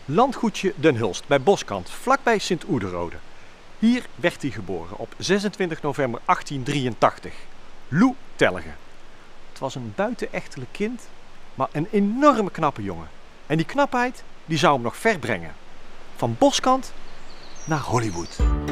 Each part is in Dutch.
Landgoedje Den Hulst bij Boskant, vlakbij Sint-Oederode. Hier werd hij geboren op 26 november 1883. Lou Tellige. Het was een buitenechtelijk kind, maar een enorme knappe jongen. En die knapheid die zou hem nog ver brengen. Van Boskant naar Hollywood.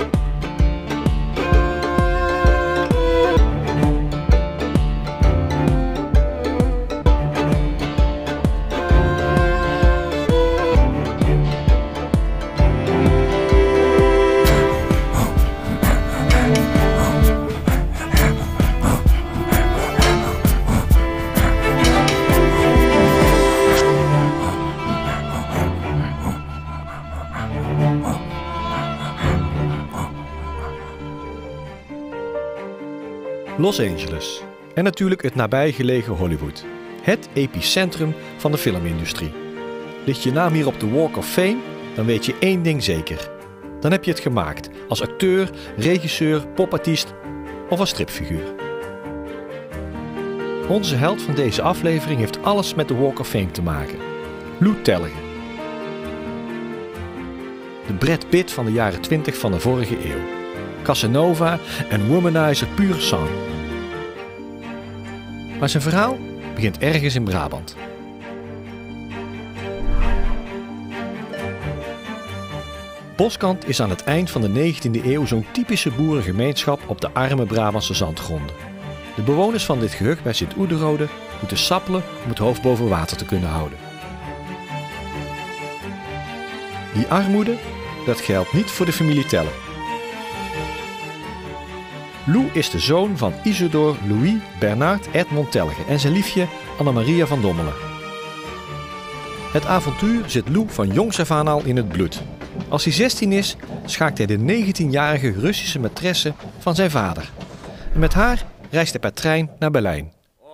Los Angeles en natuurlijk het nabijgelegen Hollywood. Het epicentrum van de filmindustrie. Ligt je naam hier op de Walk of Fame, dan weet je één ding zeker. Dan heb je het gemaakt als acteur, regisseur, popartiest of als stripfiguur. Onze held van deze aflevering heeft alles met de Walk of Fame te maken. Lou Tellige. De Brad Pitt van de jaren 20 van de vorige eeuw. Casanova en womanizer pur sang. Maar zijn verhaal begint ergens in Brabant. Boskant is aan het eind van de 19e eeuw zo'n typische boerengemeenschap op de arme Brabantse zandgronden. De bewoners van dit gehucht bij Sint-Oederode moeten sappelen om het hoofd boven water te kunnen houden. Die armoede, dat geldt niet voor de familie Telle. Lou is de zoon van Isidore Louis Bernard Edmond Tellige en zijn liefje Anna-Maria van Dommelen. Het avontuur zit Lou van jongs af aan al in het bloed. Als hij 16 is, schaakt hij de 19-jarige Russische maîtresse van zijn vader. En met haar reist hij per trein naar Berlijn.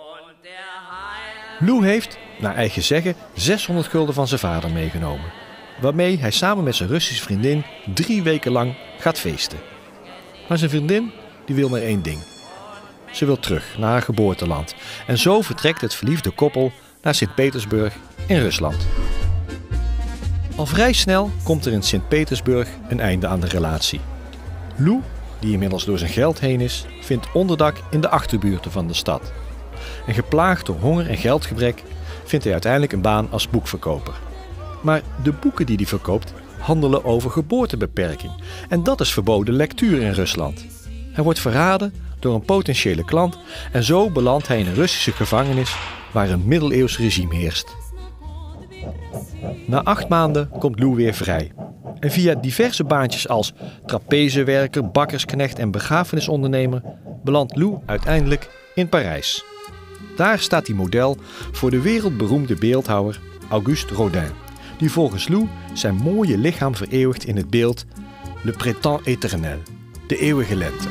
Lou heeft, naar eigen zeggen, 600 gulden van zijn vader meegenomen. Waarmee hij samen met zijn Russische vriendin 3 weken lang gaat feesten. Maar zijn vriendin die wil maar één ding. Ze wil terug naar haar geboorteland. En zo vertrekt het verliefde koppel naar Sint-Petersburg in Rusland. Al vrij snel komt er in Sint-Petersburg een einde aan de relatie. Lou, die inmiddels door zijn geld heen is, vindt onderdak in de achterbuurten van de stad. En geplaagd door honger en geldgebrek vindt hij uiteindelijk een baan als boekverkoper. Maar de boeken die hij verkoopt handelen over geboortebeperking. En dat is verboden lectuur in Rusland. Hij wordt verraden door een potentiële klant en zo belandt hij in een Russische gevangenis waar een middeleeuws regime heerst. Na 8 maanden komt Lou weer vrij. En via diverse baantjes als trapezewerker, bakkersknecht en begrafenisondernemer belandt Lou uiteindelijk in Parijs. Daar staat hij model voor de wereldberoemde beeldhouwer Auguste Rodin, die volgens Lou zijn mooie lichaam vereeuwigt in het beeld Le Printemps éternel, de eeuwige lente.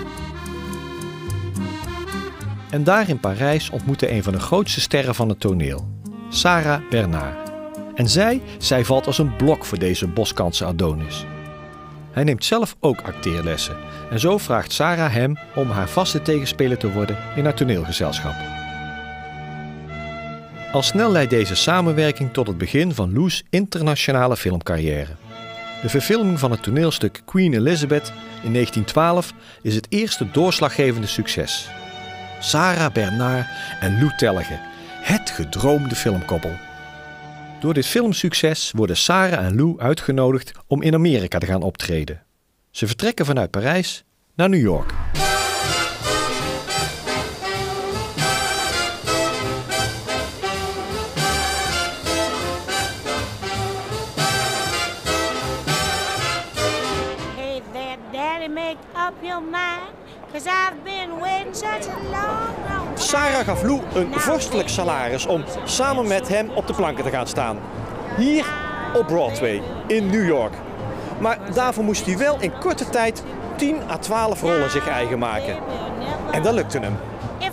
En daar in Parijs ontmoet hij een van de grootste sterren van het toneel, Sarah Bernard. En zij valt als een blok voor deze Boskantse Adonis. Hij neemt zelf ook acteerlessen en zo vraagt Sarah hem om haar vaste tegenspeler te worden in haar toneelgezelschap. Al snel leidt deze samenwerking tot het begin van Lou's internationale filmcarrière. De verfilming van het toneelstuk Queen Elizabeth in 1912 is het eerste doorslaggevende succes. Sarah Bernard en Lou Tellige, het gedroomde filmkoppel. Door dit filmsucces worden Sarah en Lou uitgenodigd om in Amerika te gaan optreden. Ze vertrekken vanuit Parijs naar New York. Hey there, Daddy, make up your mind, 'cause I've been waiting such a long time. Sarah gaf Lou een vorstelijk salaris om samen met hem op de planken te gaan staan. Hier op Broadway in New York. Maar daarvoor moest hij wel in korte tijd 10 à 12 rollen zich eigen maken. En dat lukte hem.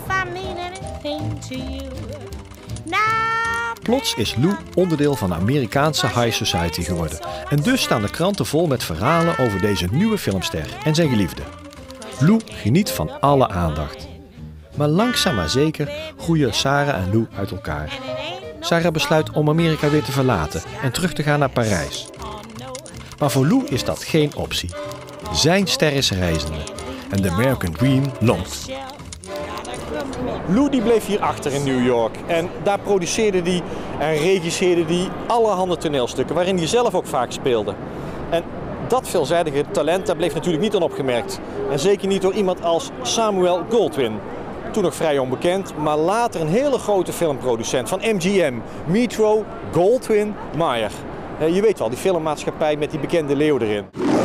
Plots is Lou onderdeel van de Amerikaanse high society geworden. En dus staan de kranten vol met verhalen over deze nieuwe filmster en zijn geliefde. Lou geniet van alle aandacht. Maar langzaam maar zeker groeien Sarah en Lou uit elkaar. Sarah besluit om Amerika weer te verlaten en terug te gaan naar Parijs. Maar voor Lou is dat geen optie. Zijn ster is reizende en de American Dream lonkt. Lou die bleef hier achter in New York en daar produceerde hij en regisseerde hij allerhande toneelstukken waarin hij zelf ook vaak speelde. En dat veelzijdige talent daar bleef natuurlijk niet onopgemerkt. En zeker niet door iemand als Samuel Goldwyn. Toen nog vrij onbekend, maar later een hele grote filmproducent van MGM, Metro Goldwyn Mayer. Je weet wel, die filmmaatschappij met die bekende leeuw erin.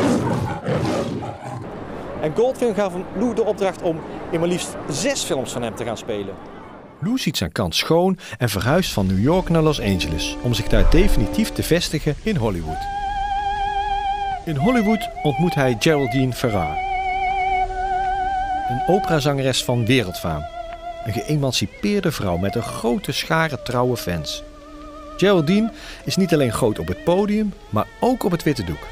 En Goldwyn gaf Lou de opdracht om in maar liefst 6 films van hem te gaan spelen. Lou ziet zijn kans schoon en verhuist van New York naar Los Angeles om zich daar definitief te vestigen in Hollywood. In Hollywood ontmoet hij Geraldine Farrar, een operazangeres van wereldfaam. Een geëmancipeerde vrouw met een grote schare trouwe fans. Geraldine is niet alleen groot op het podium, maar ook op het witte doek.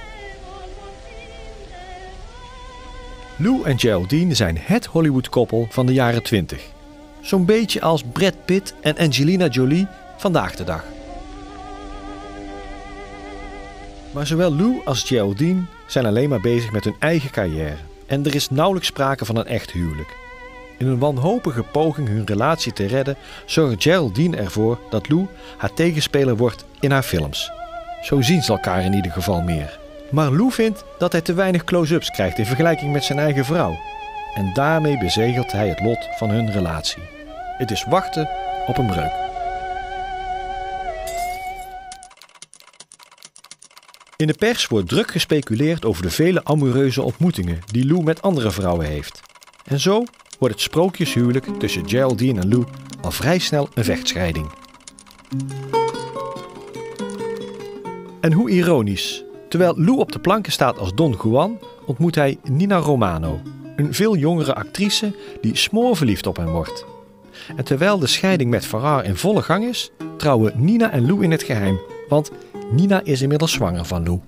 Lou en Geraldine zijn het Hollywood-koppel van de jaren 20. Zo'n beetje als Brad Pitt en Angelina Jolie vandaag de dag. Maar zowel Lou als Geraldine zijn alleen maar bezig met hun eigen carrière. En er is nauwelijks sprake van een echt huwelijk. In een wanhopige poging hun relatie te redden, zorgt Geraldine ervoor dat Lou haar tegenspeler wordt in haar films. Zo zien ze elkaar in ieder geval meer. Maar Lou vindt dat hij te weinig close-ups krijgt in vergelijking met zijn eigen vrouw. En daarmee bezegelt hij het lot van hun relatie. Het is wachten op een breuk. In de pers wordt druk gespeculeerd over de vele amoureuze ontmoetingen die Lou met andere vrouwen heeft. En zo wordt het sprookjeshuwelijk tussen Geraldine en Lou al vrij snel een vechtscheiding. En hoe ironisch. Terwijl Lou op de planken staat als Don Juan, ontmoet hij Nina Romano, een veel jongere actrice die smoorverliefd op hem wordt. En terwijl de scheiding met Farrar in volle gang is, trouwen Nina en Lou in het geheim, want Nina is inmiddels zwanger van Lou.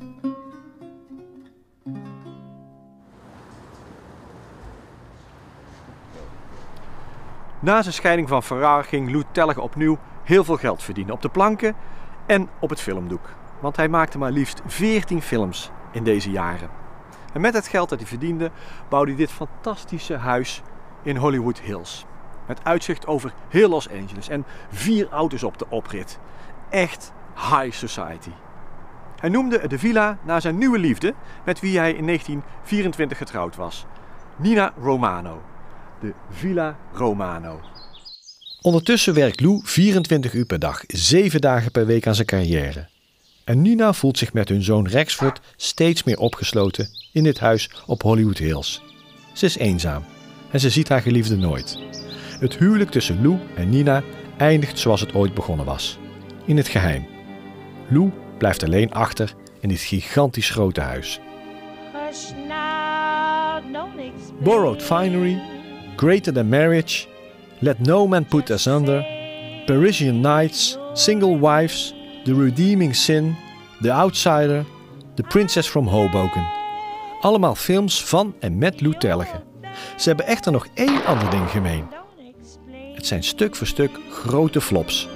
Na zijn scheiding van Farrar ging Lou Theliger opnieuw heel veel geld verdienen op de planken en op het filmdoek. Want hij maakte maar liefst 14 films in deze jaren. En met het geld dat hij verdiende bouwde hij dit fantastische huis in Hollywood Hills. Met uitzicht over heel Los Angeles en 4 auto's op de oprit. Echt high society. Hij noemde de villa naar zijn nieuwe liefde, met wie hij in 1924 getrouwd was. Nina Romano. De Villa Romano. Ondertussen werkt Lou 24 uur per dag, 7 dagen per week aan zijn carrière. En Nina voelt zich met hun zoon Rexford steeds meer opgesloten in dit huis op Hollywood Hills. Ze is eenzaam en ze ziet haar geliefde nooit. Het huwelijk tussen Lou en Nina eindigt zoals het ooit begonnen was. In het geheim. Lou blijft alleen achter in dit gigantisch grote huis. Borrowed Finery, Greater Than Marriage, Let No Man Put Us Under, Parisian Nights, Single Wives, The Redeeming Sin, The Outsider, The Princess from Hoboken. Allemaal films van en met Lou Theliger. Ze hebben echter nog één ander ding gemeen. Het zijn stuk voor stuk grote flops.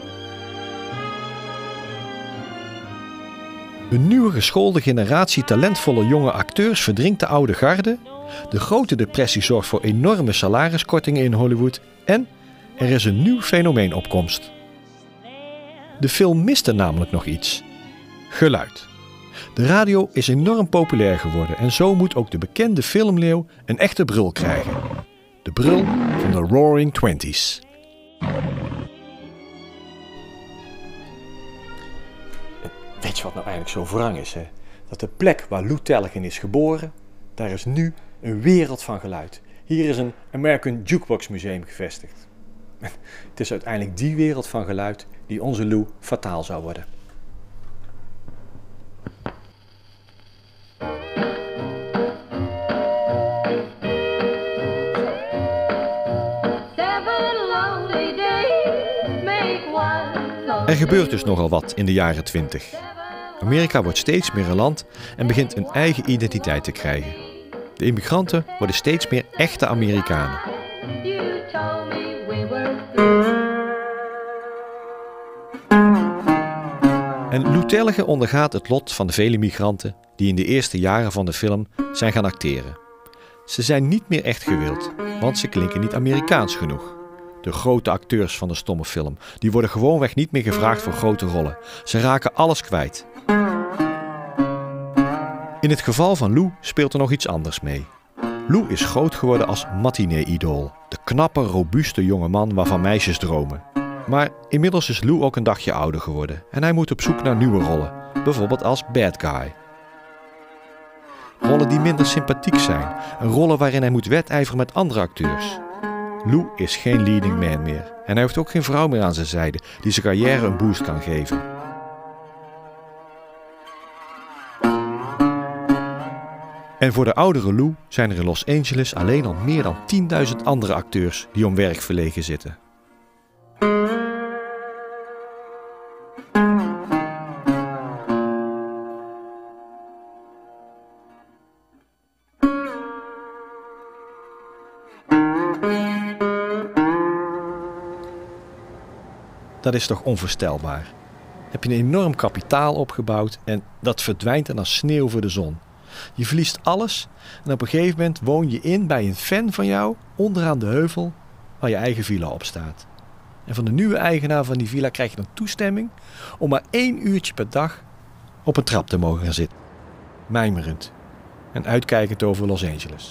Een nieuwe geschoolde generatie talentvolle jonge acteurs verdringt de oude garde. De grote depressie zorgt voor enorme salariskortingen in Hollywood. En er is een nieuw fenomeen op komst. De film miste namelijk nog iets. Geluid. De radio is enorm populair geworden en zo moet ook de bekende filmleeuw een echte brul krijgen. De brul van de Roaring Twenties. Weet je wat nou eigenlijk zo wrang is, hè? Dat de plek waar Lou Theliger is geboren, daar is nu een wereld van geluid. Hier is een American Jukebox Museum gevestigd. Het is uiteindelijk die wereld van geluid die onze Lou fataal zou worden. Er gebeurt dus nogal wat in de jaren 20. Amerika wordt steeds meer een land en begint een eigen identiteit te krijgen. De immigranten worden steeds meer echte Amerikanen. En Lou Theliger ondergaat het lot van de vele migranten die in de eerste jaren van de film zijn gaan acteren. Ze zijn niet meer echt gewild, want ze klinken niet Amerikaans genoeg. De grote acteurs van de stomme film, die worden gewoonweg niet meer gevraagd voor grote rollen. Ze raken alles kwijt. In het geval van Lou speelt er nog iets anders mee. Lou is groot geworden als matinee-idool. De knappe, robuuste jonge man waarvan meisjes dromen. Maar inmiddels is Lou ook een dagje ouder geworden en hij moet op zoek naar nieuwe rollen. Bijvoorbeeld als bad guy. Rollen die minder sympathiek zijn. En rollen waarin hij moet wedijveren met andere acteurs. Lou is geen leading man meer. En hij heeft ook geen vrouw meer aan zijn zijde die zijn carrière een boost kan geven. En voor de oudere Lou zijn er in Los Angeles alleen al meer dan 10.000 andere acteurs die om werk verlegen zitten. Dat is toch onvoorstelbaar. Heb je een enorm kapitaal opgebouwd en dat verdwijnt dan als sneeuw voor de zon. Je verliest alles en op een gegeven moment woon je in bij een fan van jou onderaan de heuvel waar je eigen villa op staat. En van de nieuwe eigenaar van die villa krijg je dan toestemming om maar 1 uurtje per dag op een trap te mogen gaan zitten. Mijmerend en uitkijkend over Los Angeles.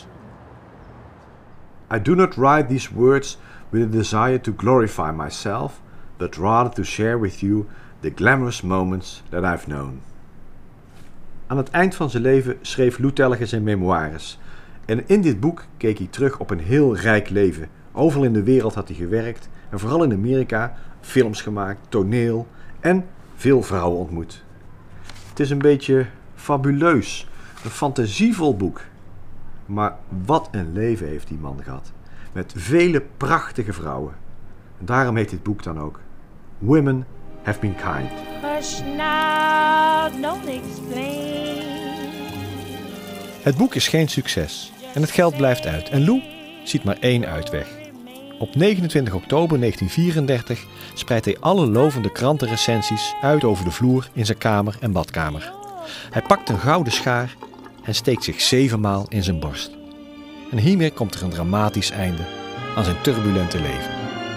I do not write these words with a desire to glorify myself, but rather to share with you the glamorous moments that I've known. Aan het eind van zijn leven schreef Lou Theliger zijn memoires. En in dit boek keek hij terug op een heel rijk leven. Overal in de wereld had hij gewerkt en vooral in Amerika films gemaakt, toneel en veel vrouwen ontmoet. Het is een beetje fabuleus, een fantasievol boek. Maar wat een leven heeft die man gehad. Met vele prachtige vrouwen. En daarom heet dit boek dan ook Women Have Been Kind. Hush now, don't explain. Het boek is geen succes en het geld blijft uit. En Lou ziet maar 1 uitweg. Op 29 oktober 1934 spreidt hij alle lovende krantenrecensies uit over de vloer in zijn kamer en badkamer. Hij pakt een gouden schaar en steekt zich 7 maal in zijn borst. En hiermee komt er een dramatisch einde aan zijn turbulente leven.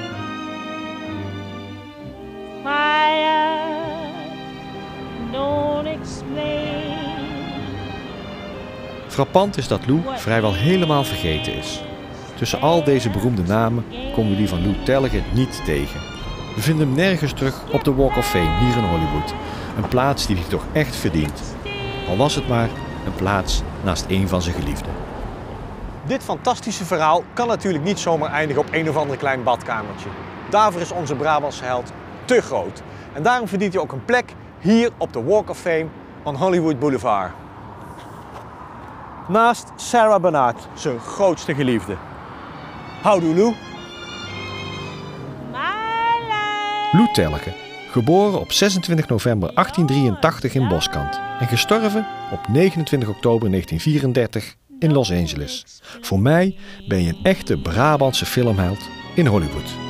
Frappant is dat Lou vrijwel helemaal vergeten is. Tussen al deze beroemde namen komen we die van Lou Theliger niet tegen. We vinden hem nergens terug op de Walk of Fame hier in Hollywood. Een plaats die hij toch echt verdient. Al was het maar een plaats naast een van zijn geliefden. Dit fantastische verhaal kan natuurlijk niet zomaar eindigen op een of ander klein badkamertje. Daarvoor is onze Brabantse held te groot. En daarom verdient hij ook een plek hier op de Walk of Fame on Hollywood Boulevard. Naast Sarah Bernhardt, zijn grootste geliefde. Houdoe Lou. Lou Theliger, geboren op 26 november 1883 in Boskant en gestorven op 29 oktober 1934 in Los Angeles. Voor mij ben je een echte Brabantse filmheld in Hollywood.